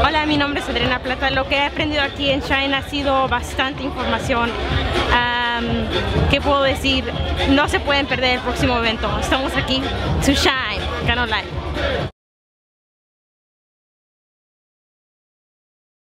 Hola, mi nombre es Adriana Plata. Lo que he aprendido aquí en Shine ha sido bastante información. ¿Qué puedo decir? No se pueden perder el próximo evento. Estamos aquí to Shine, Ganolife.